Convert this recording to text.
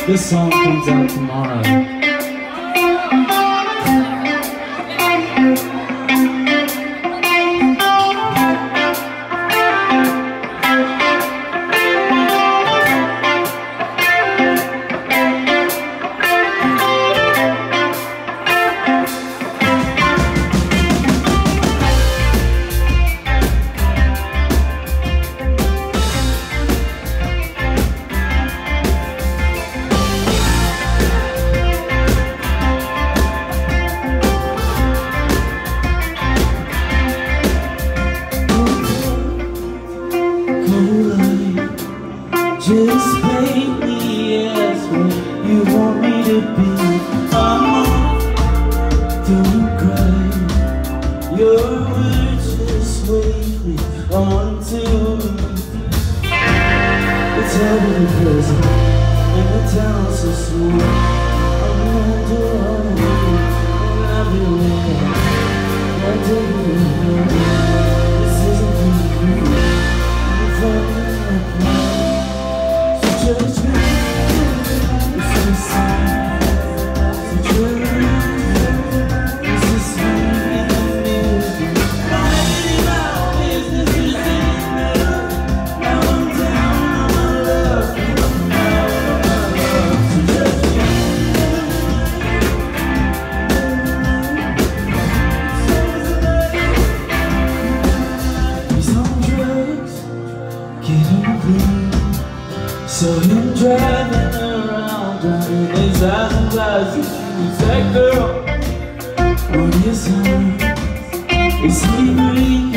This song comes out tomorrow. Just paint me as what you want me to be. Don't cry. Your words just wave me onto me. It's heavily present and the town so small. I'm not doing it. I'll be with I'll take it away. This isn't for you. I'm falling apart. Just me, it's the same. So true, it's the same in the middle. Minding my business is enough. Now I'm down on my luck. So just me. He's on drugs, getting blue. So him driving around, driving his eyes and glasses. Who's that girl? What is her? Is he green?